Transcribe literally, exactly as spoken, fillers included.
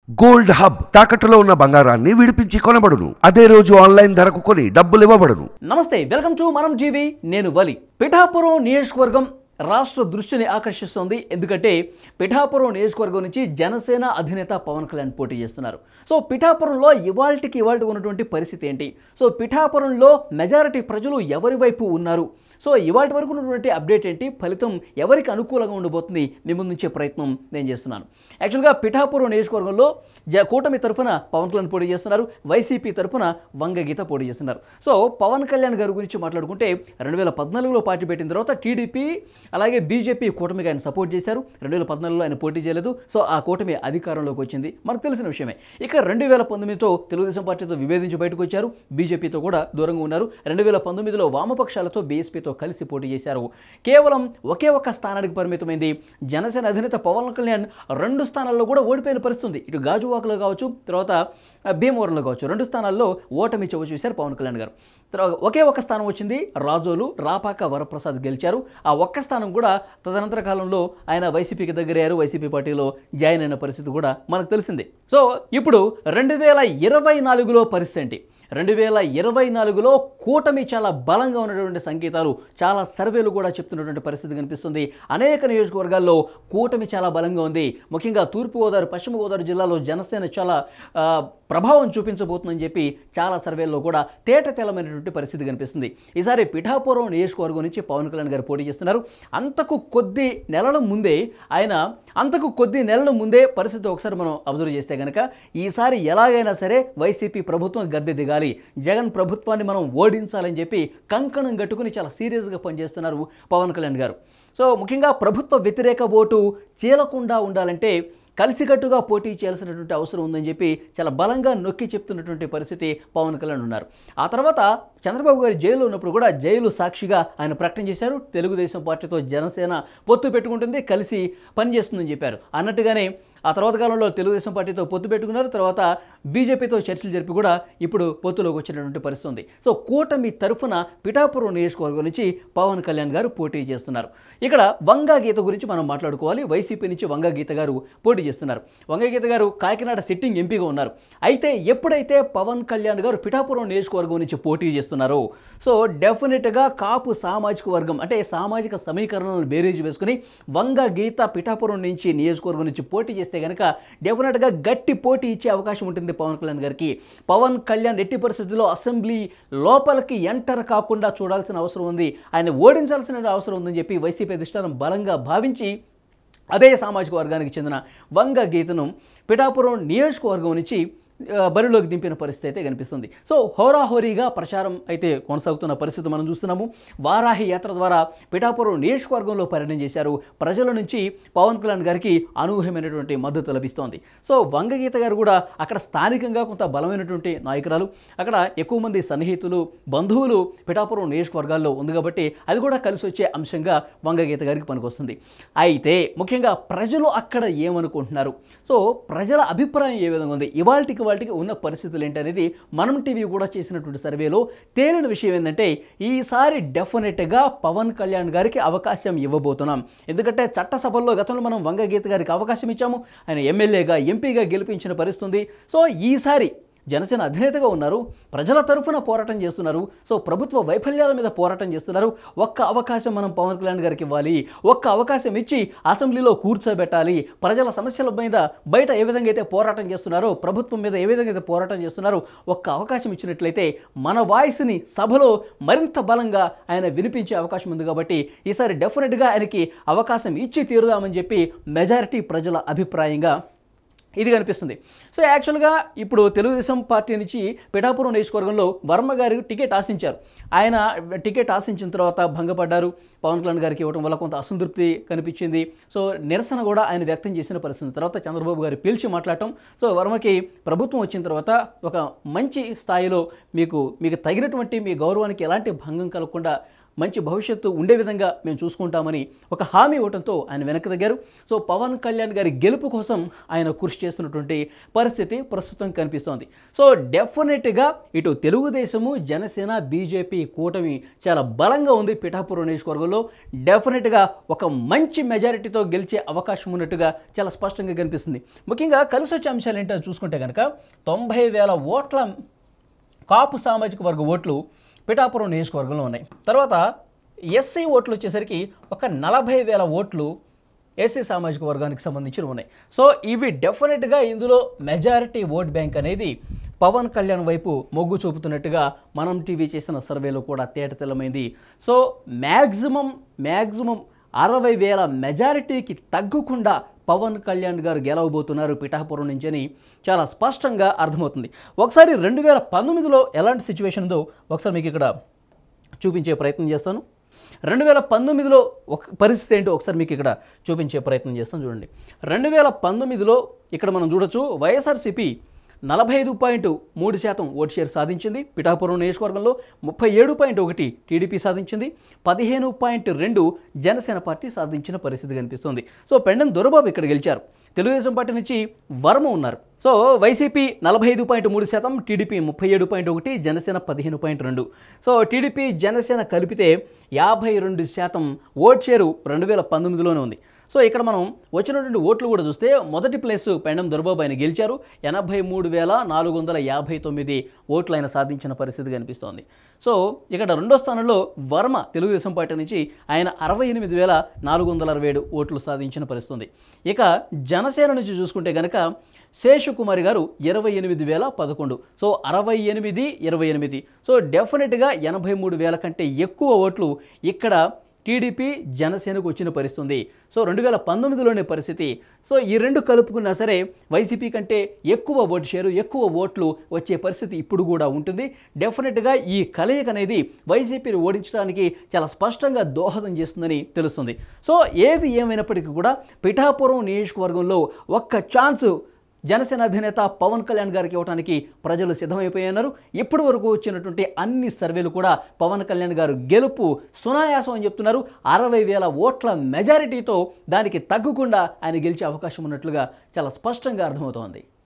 Gold hub తాకట్టులో ఉన్న బంగారాన్ని విడిపించి కొనబడును. అదే రోజు ఆన్లైన్ ధరకు కొని డబ్బులు ఇవ్వబడును. నమస్తే, వెల్కమ్ టు మనం జీవి. నేను వలి. పిఠాపురం నియోజకవర్గం రాష్ట్ర దృష్టిని ఆకర్షిస్తుంది. ఎందుకంటే పిఠాపురం నియోజకవర్గం నుంచి జనసేన అధినేత పవన్ కళ్యాణ్ పోటీ చేస్తున్నారు. సో పిఠాపురంలో ఇవాల్టికి ఇవాల్టి ఉన్నటువంటి పరిస్థితి ఏంటి? సో పిఠాపురంలో మెజారిటీ ప్రజలు ఎవరి వైపు ఉన్నారు? సో ఇవాటి వరకు ఉన్నటువంటి అప్డేట్ ఏంటి? ఫలితం ఎవరికి అనుకూలంగా ఉండబోతుంది? మీ ముందు నుంచే ప్రయత్నం నేను చేస్తున్నాను. యాక్చువల్గా పిఠాపురం నియోజకవర్గంలో జ కూటమి తరఫున పవన్ కళ్యాణ్ పోటీ చేస్తున్నారు, వైసీపీ తరఫున వంగగీత పోటీ చేస్తున్నారు. సో పవన్ కళ్యాణ్ గారి గురించి మాట్లాడుకుంటే రెండు వేల పద్నాలుగులో పార్టీ పెట్టిన తర్వాత టీడీపీ అలాగే బీజేపీ కూటమికి ఆయన సపోర్ట్ చేశారు. రెండు వేల పద్నాలుగులో ఆయన పోటీ చేయలేదు. సో ఆ కూటమి అధికారంలోకి వచ్చింది, మనకు తెలిసిన విషయమే. ఇక రెండు వేల పంతొమ్మిదితో తెలుగుదేశం పార్టీతో విభేదించి బయటకు వచ్చారు, బీజేపీతో కూడా దూరంగా ఉన్నారు. రెండు వేల పంతొమ్మిదిలో వామపక్షాలతో బీఎస్పీతో కలిసి పోటీ చేశారు. కేవలం ఒకే ఒక్క స్థానానికి పరిమితమైంది. జనసేన అధినేత పవన్ కళ్యాణ్ రెండు స్థానాల్లో కూడా ఓడిపోయిన పరిస్థితి. ఇటు గాజువాకలో కావచ్చు, తర్వాత భీమవరంలో కావచ్చు, రెండు స్థానాల్లో ఓటమి చవి చూశారు పవన్ కళ్యాణ్ గారు. తర్వాత ఒకే ఒక్క స్థానం వచ్చింది, రాజోలు రాపాక వరప్రసాద్ గెలిచారు. ఆ ఒక్క స్థానం కూడా తదనంతర కాలంలో ఆయన వైసీపీకి దగ్గరయ్యారు, వైసీపీ పార్టీలో జాయిన్ అయిన పరిస్థితి కూడా మనకు తెలిసింది. సో ఇప్పుడు రెండు వేల ఇరవై నాలుగులో పరిస్థితి ఏంటి? రెండు వేల ఇరవై నాలుగులో కూటమి చాలా బలంగా ఉన్నటువంటి సంకేతాలు చాలా సర్వేలు కూడా చెప్తున్నటువంటి పరిస్థితి కనిపిస్తుంది. అనేక నియోజకవర్గాల్లో కూటమి చాలా బలంగా ఉంది. ముఖ్యంగా తూర్పుగోదావరి, పశ్చిమ గోదావరి జిల్లాలో జనసేన చాలా ప్రభావం చూపించబోతుందని చెప్పి చాలా సర్వేల్లో కూడా తేటతెల్లమైనటువంటి పరిస్థితి కనిపిస్తుంది. ఈసారి పిఠాపురం నియోజకవర్గం నుంచి పవన్ కళ్యాణ్ గారు పోటీ చేస్తున్నారు. అంతకు కొద్ది నెలల ముందే ఆయన అంతకు కొద్ది నెలల ముందే పరిస్థితి ఒకసారి మనం అబ్జర్వ్ చేస్తే కనుక ఈసారి ఎలాగైనా సరే వైసీపీ ప్రభుత్వం గద్దె దిగాలి, జగన్ ప్రభుత్వాన్ని మనం ఓడించాలని చెప్పి కంకణం కట్టుకుని చాలా సీరియస్గా పనిచేస్తున్నారు పవన్ కళ్యాణ్ గారు. సో ముఖ్యంగా ప్రభుత్వ వ్యతిరేక ఓటు చీలకుండా ఉండాలంటే కలిసికట్టుగా పోటీ చేయాల్సినటువంటి అవసరం ఉందని చెప్పి చాలా బలంగా నొక్కి చెప్తున్నటువంటి పరిస్థితి పవన్ కళ్యాణ్ ఉన్నారు. ఆ తర్వాత చంద్రబాబు గారు జైల్లో ఉన్నప్పుడు కూడా జైలు సాక్షిగా ఆయన ప్రకటన చేశారు, తెలుగుదేశం పార్టీతో జనసేన పొత్తు పెట్టుకుంటుంది, కలిసి పనిచేస్తుందని చెప్పారు. అన్నట్టుగానే ఆ తర్వాత కాలంలో తెలుగుదేశం పార్టీతో పొత్తు పెట్టుకున్నారు. తర్వాత బీజేపీతో చర్చలు జరిపి కూడా ఇప్పుడు పొత్తులోకి వచ్చినటువంటి పరిస్థితి ఉంది. సో కూటమి తరఫున పిఠాపురం నియోజకవర్గం నుంచి పవన్ కళ్యాణ్ గారు పోటీ చేస్తున్నారు. ఇక్కడ వంగగీత గురించి మనం మాట్లాడుకోవాలి. వైసీపీ నుంచి వంగగీత గారు పోటీ చేస్తున్నారు. వంగగీత గారు కాకినాడ సిట్టింగ్ ఎంపీగా ఉన్నారు. అయితే ఎప్పుడైతే పవన్ కళ్యాణ్ గారు పిఠాపురం నియోజకవర్గం నుంచి పోటీ చేస్తున్నారో సో డెఫినెట్గా కాపు సామాజిక వర్గం అంటే సామాజిక సమీకరణలను బేరీజు వేసుకుని వంగగీత పిఠాపురం నుంచి నియోజకవర్గం నుంచి పోటీ చేస్తే కనుక డెఫినెట్గా గట్టి పోటీ ఇచ్చే అవకాశం ఉంటుంది పవన్ కళ్యాణ్ గారికి. పవన్ కళ్యాణ్ ఎట్టి పరిస్థితుల్లో అసెంబ్లీ లోపలికి ఎంటర్ కాకుండా చూడాల్సిన అవసరం ఉంది, ఆయన ఓడించాల్సిన అవసరం ఉందని చెప్పి వైసీపీ అధిష్టానం బలంగా భావించి అదే సామాజిక వర్గానికి చెందిన వంగగీతను పిఠాపురం నియోజకవర్గం నుంచి బరిలోకి దింపిన పరిస్థితి అయితే కనిపిస్తుంది. సో హోరాహోరీగా ప్రచారం అయితే కొనసాగుతున్న పరిస్థితి మనం చూస్తున్నాము. వారాహి యాత్ర ద్వారా పిఠాపురం నియోజకవర్గంలో పర్యటన చేశారు. ప్రజల నుంచి పవన్ కళ్యాణ్ గారికి అనూహ్యమైనటువంటి మద్దతు లభిస్తోంది. సో వంగగీత గారు కూడా అక్కడ స్థానికంగా కొంత బలమైనటువంటి నాయకురాలు, అక్కడ ఎక్కువ మంది సన్నిహితులు, బంధువులు పిఠాపురం నియోజకవర్గాల్లో ఉంది కాబట్టి అది కూడా కలిసి వచ్చే అంశంగా వంగగీత గారికి పనికొస్తుంది. అయితే ముఖ్యంగా ప్రజలు అక్కడ ఏమనుకుంటున్నారు, సో ప్రజల అభిప్రాయం ఏ విధంగా ఉంది, ఇవాళకి వాటికి ఉన్న పరిస్థితులు ఏంటనేది మనం టీవీ కూడా చేసినటువంటి సర్వేలో తేలిన విషయం ఏంటంటే ఈసారి డెఫినెట్గా పవన్ కళ్యాణ్ గారికి అవకాశం ఇవ్వబోతున్నాం. ఎందుకంటే చట్టసభల్లో గతంలో మనం వంగగీత గారికి అవకాశం ఇచ్చాము, ఆయన ఎమ్మెల్యేగా ఎంపీగా గెలిపించిన పరిస్థితి ఉంది. సో ఈసారి జనసేన అధినేతగా ఉన్నారు, ప్రజల తరఫున పోరాటం చేస్తున్నారు, సో ప్రభుత్వ వైఫల్యాల మీద పోరాటం చేస్తున్నారు. ఒక్క అవకాశం మనం పవన్ కళ్యాణ్ గారికి ఇవ్వాలి, ఒక్క అవకాశం ఇచ్చి అసెంబ్లీలో కూర్చోబెట్టాలి, ప్రజల సమస్యల మీద బయట ఏ విధంగా అయితే పోరాటం చేస్తున్నారో, ప్రభుత్వం మీద ఏ విధంగా అయితే పోరాటం చేస్తున్నారో ఒక్క అవకాశం ఇచ్చినట్లయితే మన వాయిస్ని సభలో మరింత బలంగా ఆయన వినిపించే అవకాశం ఉంది. కాబట్టి ఈసారి డెఫినెట్గా ఆయనకి అవకాశం ఇచ్చి తీరుదామని చెప్పి మెజారిటీ ప్రజల అభిప్రాయంగా ఇది కనిపిస్తుంది. సో యాక్చువల్గా ఇప్పుడు తెలుగుదేశం పార్టీ నుంచి పిఠాపురం నియోజకవర్గంలో వర్మ గారు టికెట్ ఆశించారు. ఆయన టికెట్ ఆశించిన తర్వాత భంగపడ్డారు. పవన్ కళ్యాణ్ గారికి ఇవ్వడం వల్ల కొంత అసంతృప్తి కనిపించింది. సో నిరసన కూడా ఆయన వ్యక్తం చేసిన పరిస్థితి. తర్వాత చంద్రబాబు గారు పిలిచి మాట్లాడటం, సో వర్మకి ప్రభుత్వం వచ్చిన తర్వాత ఒక మంచి స్థాయిలో మీకు మీకు తగినటువంటి మీ గౌరవానికి ఎలాంటి భంగం కలగకుండా మంచి భవిష్యత్తు ఉండే విధంగా మేము చూసుకుంటామని ఒక హామీ ఇవ్వడంతో ఆయన వెనక్కి తగ్గారు. సో పవన్ కళ్యాణ్ గారి గెలుపు కోసం ఆయన కృషి చేస్తున్నటువంటి పరిస్థితి ప్రస్తుతం కనిపిస్తోంది. సో డెఫినెట్గా ఇటు తెలుగుదేశము, జనసేన, బీజేపీ కూటమి చాలా బలంగా ఉంది. పిఠాపురం నియోజకవర్గంలో డెఫినెట్గా ఒక మంచి మెజారిటీతో గెలిచే అవకాశం ఉన్నట్టుగా చాలా స్పష్టంగా కనిపిస్తుంది. ముఖ్యంగా కలిసి వచ్చే అంశాలు ఏంటో చూసుకుంటే కనుక తొంభై వేల ఓట్ల కాపు సామాజిక వర్గ ఓట్లు పిఠాపురం నియోజకవర్గంలో ఉన్నాయి. తర్వాత ఎస్సీ ఓట్లు వచ్చేసరికి ఒక నలభై వేల ఓట్లు ఎస్సీ సామాజిక వర్గానికి సంబంధించి ఉన్నాయి. సో ఇవి డెఫినెట్గా ఇందులో మెజారిటీ ఓట్ బ్యాంక్ అనేది పవన్ కళ్యాణ్ వైపు మొగ్గు చూపుతున్నట్టుగా మనం టీవీ చేసిన సర్వేలో కూడా తేటతెల్లమైంది. సో మ్యాక్సిమం మ్యాక్సిమం అరవై వేల మెజారిటీకి తగ్గకుండా పవన్ కళ్యాణ్ గారు గెలవబోతున్నారు పిఠాపురం నుంచి అని చాలా స్పష్టంగా అర్థమవుతుంది. ఒకసారి రెండు వేల పంతొమ్మిదిలో ఎలాంటి సిచ్యువేషన్ ఉందో ఒకసారి మీకు ఇక్కడ చూపించే ప్రయత్నం చేస్తాను. రెండు వేల పంతొమ్మిదిలో ఒక పరిస్థితి ఏంటో ఒకసారి మీకు ఇక్కడ చూపించే ప్రయత్నం చేస్తాను. చూడండి, రెండు వేల పంతొమ్మిదిలో ఇక్కడ మనం చూడొచ్చు వైఎస్ఆర్సీపీ నలభై ఐదు పాయింట్ మూడు శాతం ఓటు షేర్ సాధించింది. పిఠాపురం నియోజకవర్గంలో ముప్పై ఏడు పాయింట్ ఒకటి టీడీపీ సాధించింది. పదిహేను పాయింట్ రెండు జనసేన పార్టీ సాధించిన పరిస్థితి కనిపిస్తుంది. సో పెండెం దొరబాబు ఇక్కడ గెలిచారు. తెలుగుదేశం పార్టీ నుంచి వర్మ ఉన్నారు. సో వైసీపీ నలభై ఐదు పాయింట్ మూడు శాతం, టీడీపీ ముప్పై ఏడు పాయింట్ ఒకటి, జనసేన పదిహేను పాయింట్ రెండు. సో టీడీపీ జనసేన కలిపితే యాభై రెండు శాతం ఓట్ షేరు రెండు వేల పంతొమ్మిదిలోనే ఉంది. సో ఇక్కడ మనం వచ్చినటువంటి ఓట్లు కూడా చూస్తే మొదటి ప్లేస్ పెండెం దొరబాబు ఆయన గెలిచారు. ఎనభై మూడు వేల నాలుగు వందల యాభై తొమ్మిది ఓట్లు ఆయన సాధించిన పరిస్థితి కనిపిస్తోంది. సో ఇక్కడ రెండో స్థానంలో వర్మ తెలుగుదేశం పార్టీ నుంచి ఆయన అరవై ఎనిమిది వేల నాలుగు వందల అరవై ఏడు ఓట్లు సాధించిన పరిస్థితి. ఇక జనసేన నుంచి చూసుకుంటే కనుక శేషకుమారి గారు ఇరవై ఎనిమిది వేల పదకొండు. సో అరవై ఎనిమిది ఇరవై ఎనిమిది. సో డెఫినెట్గా ఎనభై మూడు వేల కంటే ఎక్కువ ఓట్లు ఇక్కడ టీడీపీ జనసేనకు వచ్చిన పరిస్థితి. సో రెండు వేల పంతొమ్మిదిలోనే పరిస్థితి. సో ఈ రెండు కలుపుకున్నా సరే వైసీపీ కంటే ఎక్కువ ఓటు షేరు, ఎక్కువ ఓట్లు వచ్చే పరిస్థితి ఇప్పుడు కూడా ఉంటుంది. డెఫినెట్గా ఈ కలయిక అనేది వైసీపీని ఓడించడానికి చాలా స్పష్టంగా దోహదం చేస్తుందని తెలుస్తుంది. సో ఏది ఏమైనప్పటికీ కూడా పిఠాపురం నియోజకవర్గంలో ఒక్క ఛాన్సు జనసేన అధినేత పవన్ కళ్యాణ్ గారికి ఇవ్వడానికి ప్రజలు సిద్ధమైపోయినారు. ఇప్పటి వరకు వచ్చినటువంటి అన్ని సర్వేలు కూడా పవన్ కళ్యాణ్ గారు గెలుపు సునాయాసం అని చెప్తున్నారు. అరవై వేల ఓట్ల మెజారిటీతో దానికి తగ్గకుండా ఆయన గెలిచే అవకాశం ఉన్నట్లుగా చాలా స్పష్టంగా అర్థమవుతోంది.